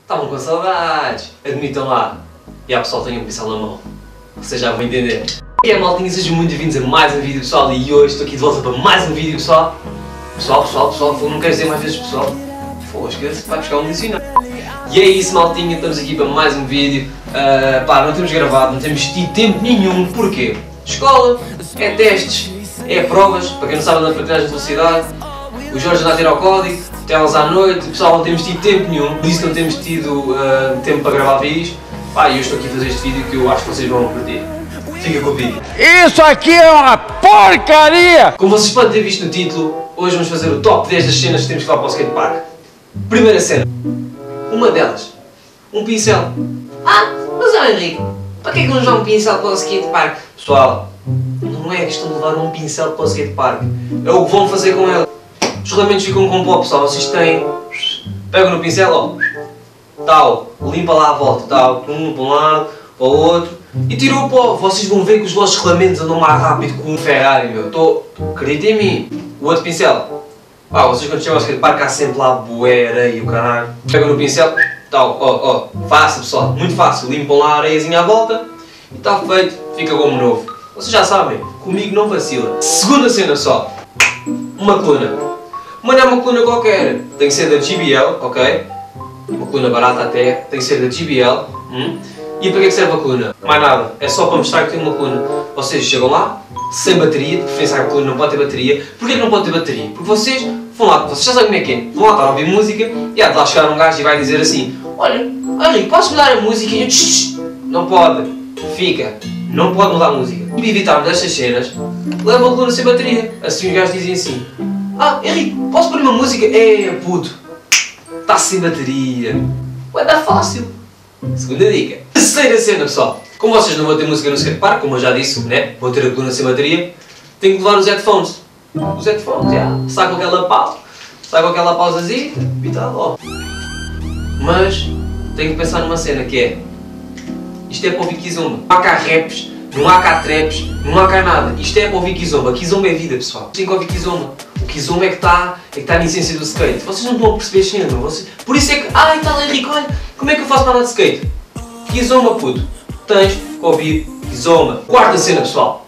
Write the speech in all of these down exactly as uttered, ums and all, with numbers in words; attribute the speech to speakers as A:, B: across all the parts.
A: Estavam com saudades, admitam lá. E a pessoal tem um pincel na mão. Vocês já vão entender. E é maltinha, sejam muito bem-vindos a mais um vídeo, pessoal. E hoje estou aqui de volta para mais um vídeo, pessoal. Pessoal, pessoal, pessoal, não quero dizer mais vezes pessoal. Pô, esquece, vai buscar um dicionário. E é isso, maltinha, estamos aqui para mais um vídeo. Uh, pá, não temos gravado, não temos tido tempo nenhum. Porquê? Escola, é testes, é provas, para quem não sabe, anda para trás da velocidade. O Jorge anda a tirar o código, telas à noite, pessoal, não temos tido tempo nenhum, por isso não temos tido uh, tempo para gravar vídeos. Pá, e eu estou aqui a fazer este vídeo que eu acho que vocês vão curtir. Fica com o vídeo.
B: Isso aqui é uma porcaria!
A: Como vocês podem ter visto no título, hoje vamos fazer o top dez das cenas que temos que levar para o skatepark. Primeira cena. Uma delas. Um pincel.
C: Ah, mas olha Henrique, para que é que vamos levar um pincel para o skatepark?
A: Pessoal, não é questão de levar um pincel para o skatepark. É o que vão fazer com ele. Os rolamentos ficam com pó, pessoal. Vocês têm... Pegam no pincel, ó. Tal. Limpa lá a volta. Tal. Um para um lado, para o outro. E tirou o pó. Vocês vão ver que os vossos rolamentos andam mais rápido que um Ferrari, meu. Estou... Acreditem em mim. O outro pincel. Pá, vocês quando chegam ao skatepark há sempre lá bué, areia, o caralho. Pegam no pincel. Tal. Ó, ó. Fácil, pessoal. Muito fácil. Limpam lá a areiazinha à volta. E está feito. Fica como novo. Vocês já sabem. Comigo não vacila. Segunda cena só. Uma coluna. Mas não é uma coluna qualquer, tem que ser da J B L, ok? Uma coluna barata até, tem que ser da J B L. Hum? E para que é que serve a coluna? Mais nada, é só para mostrar que tem uma coluna. Vocês chegam lá, sem bateria, de preferência a coluna não pode ter bateria. Porquê que não pode ter bateria? Porque vocês vão lá, vocês já sabem como é que é, vão lá estar a ouvir música e há de lá chegar um gajo e vai dizer assim: olha, Henrique, podes mudar a música? E eu, tsh, não pode, fica, não pode mudar a música. E para evitarmos destas cenas, levam a coluna sem bateria. Assim os gajos dizem assim: ah, Henrique, posso pôr uma música? É, puto, está sem bateria. Ué, dá fácil. Segunda dica. Terceira cena, pessoal. Como vocês não vão ter música no skatepark, como eu já disse, né? Vou ter a coluna sem bateria, tenho que levar os headphones. Os headphones, já. Sai com aquela pausa, sai com aquela pausazinha e tal, ó. Mas, tenho que pensar numa cena que é... Isto é para ouvir Kizomba. Não há cá raps, não há cá traps, não há cá nada. Isto é para ouvir Kizomba. Kizomba é vida, pessoal. Tem que ouvir Kizomba. O Kizomba é que está é que tá na essência do skate. Vocês não estão a perceber as cenas, vocês... Por isso é que... Ah, e tal, Henrique, olha, como é que eu faço para andar de skate? Kizomba, puto. Tens que ouvir Kizomba. Quarta cena, pessoal.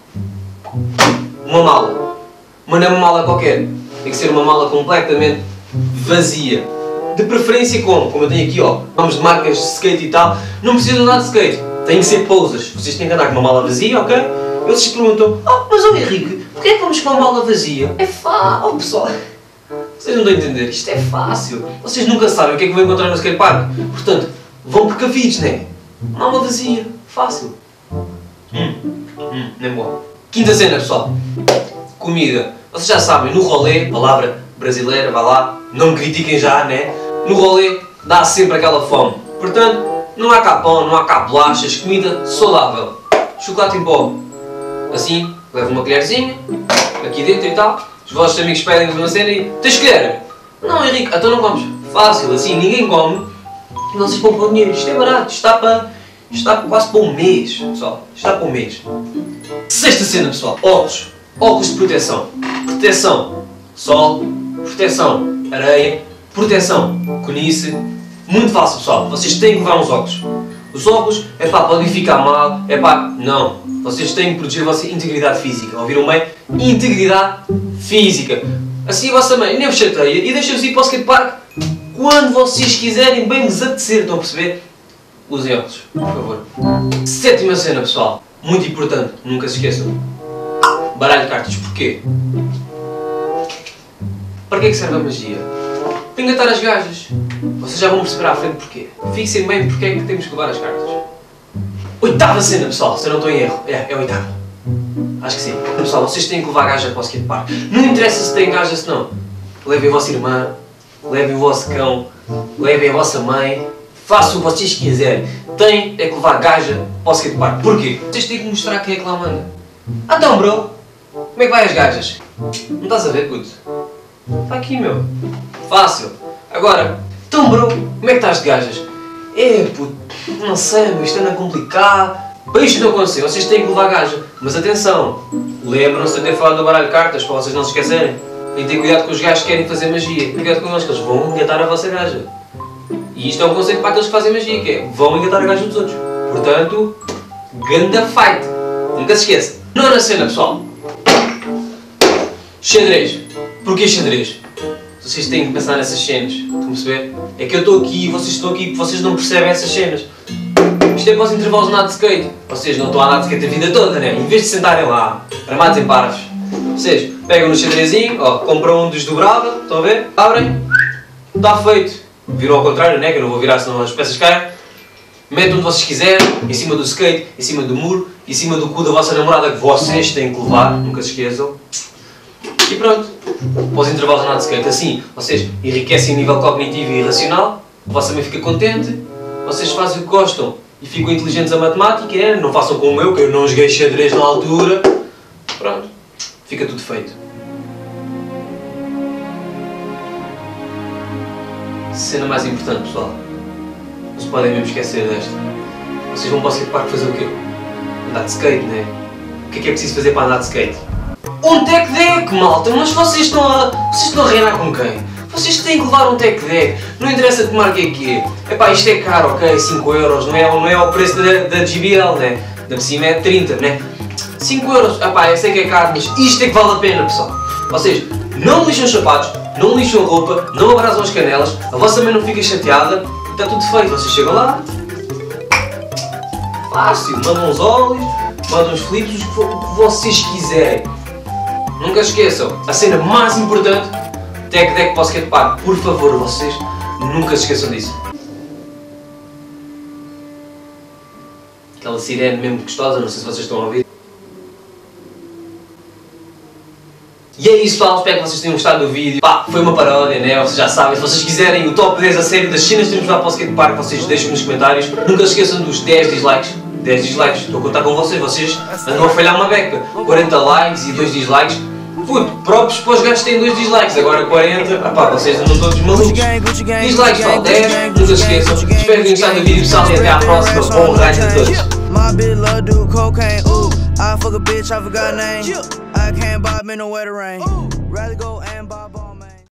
A: Uma mala. Mas não é uma mala qualquer. Tem que ser uma mala completamente vazia. De preferência como? Como eu tenho aqui, ó, nomes de marcas de skate e tal. Não precisam andar de skate. Têm que ser posers. Vocês têm que andar com uma mala vazia, ok? Eles se perguntam: ah, mas ó Henrique, porquê é que vamos com uma mala vazia? É fácil, oh, pessoal. Vocês não estão a entender, isto é fácil. Vocês nunca sabem o que é que vão encontrar no skatepark. Portanto, vão precavidos, né? Mala vazia, fácil. Hum, hum, nem bom. Quinta cena, pessoal. Comida. Vocês já sabem, no rolê, palavra brasileira, vá lá, não me critiquem já, né? No rolê, dá sempre aquela fome. Portanto, não há cá pão, não há cá bolachas, comida saudável. Chocolate em pó. Assim, leva uma colherzinha, aqui dentro e tal. Os vossos amigos pedem-vos uma cena e... Tens colher? Não, Henrique, então não comes. Fácil, assim, ninguém come. E vocês compram dinheiro. Isto é barato, isto está para... Isto está quase para um mês, pessoal. Isto está para um mês. Sexta cena, pessoal. Óculos. Óculos de proteção. Proteção. Sol. Proteção. Areia. Proteção. Conice. Muito fácil, pessoal. Vocês têm que levar uns óculos. Os óculos é pá, podem ficar mal, é pá, não. Vocês têm que proteger a vossa integridade física. Ouviram bem? Integridade física. Assim a vossa mãe nem vos chateia e deixa-vos ir para o skatepark quando vocês quiserem, bem vos apetecer. Estão a perceber? Usem óculos, por favor. Sétima cena, pessoal. Muito importante, nunca se esqueçam. Baralho de cartas. Porquê? Para que é que serve a magia? Para engatar as gajas. Vocês já vão perceber à frente porquê. Fixem bem porque é que temos que levar as cartas. Oitava cena, pessoal, se eu não estou em erro. É, é a oitava. Acho que sim. Pessoal, vocês têm que levar a gaja para o skatepark. Não interessa se têm gaja, se não. Levem a vossa irmã, levem o vosso cão, levem a vossa mãe. Façam o que vocês quiserem. Têm é que levar a gaja para o skatepark. Porquê? Vocês têm que mostrar quem é que lá manda. Ah, então, bro, como é que vai as gajas? Não estás a ver, puto? Está aqui, meu. Fácil. Agora, então, bro, como é que estás de gajas? É, puto, não sei, meu, isto anda complicado. Para isto não acontecer, vocês têm que levar a gaja. Mas atenção, lembram-se de ter falado do baralho de cartas, para vocês não se esquecerem. Tem que ter cuidado com os gajos que querem fazer magia. Cuidado com eles, que eles vão engatar a vossa gaja. E isto é um conceito para aqueles que fazem magia, que é vão engatar a gajo dos outros. Portanto, ganda fight. Nunca se esqueça. Nona cena, pessoal. Xadrez. Porquê xadrez? Vocês têm que pensar nessas cenas. Estão a perceber? É que eu estou aqui e vocês estão aqui porque vocês não percebem essas cenas. Isto é para os intervalos de nada de skate. Vocês não estão a andar de skate a vida toda, né? Em vez de sentarem lá, armados em parvos, vocês pegam no xadrezinho, ó, compram um desdobrável, estão a ver? Abrem, está feito. Viram ao contrário, né? Que eu não vou virar senão as peças caem. Metem onde vocês quiserem, em cima do skate, em cima do muro, em cima do cu da vossa namorada que vocês têm que levar, nunca se esqueçam. E pronto, para os intervalos de nada de skate. Assim, vocês enriquecem o nível cognitivo e racional, a vossa mãe fica contente, vocês fazem o que gostam e ficam inteligentes a matemática, é? Não façam como eu, que eu não joguei xadrez na altura. Pronto, fica tudo feito. Cena mais importante, pessoal. Não se podem mesmo esquecer desta. Vocês vão para o skatepark fazer o quê? Andar de skate, né? O que é que é preciso fazer para andar de skate? Um tec-deck, malta! Mas vocês estão a... Vocês estão a reinar com quem? Vocês têm que levar um tec-deck. Não interessa de marca é que é. Epá, isto é caro, ok? cinco euros. Não é, não é o preço da, da G B L, né? Da por cima é trinta, né? cinco euros. Epá, eu sei que é caro, mas isto é que vale a pena, pessoal. Vocês não lixam os sapatos, não lixam a roupa, não abrasam as canelas, a vossa mãe não fica chateada e está tudo feito. Vocês chegam lá, fácil, mandam uns óleos, mandam uns flips, o que vocês quiserem. Nunca se esqueçam, a cena mais importante, tec-deck para o skatepark, por favor, vocês nunca se esqueçam disso. Aquela sirene mesmo gostosa, não sei se vocês estão a ouvir. E é isso, pessoal, espero que vocês tenham gostado do vídeo. Pá, foi uma paródia, né? Vocês já sabem, se vocês quiserem o top dez a série das cenas que temos lá para o skatepark, vocês deixem nos comentários. Nunca se esqueçam dos dez dislikes. dez dislikes, estou a contar com vocês, vocês andam a falhar uma beca. quarenta likes e dois dislikes. Puto, próprios para os gajos têm dois dislikes, agora quarenta. Ah pá, vocês andam todos malucos. Dislikes, pessoal, dez, nunca se esqueçam. Espero que tenham gostado do vídeo, pessoal, e até à próxima. Bom raio a todos.
D: My bitch love do cocaine. Ooh, I fuck a bitch, I forgot her name. I can't bob in no wetter rain. Rather go and bob on.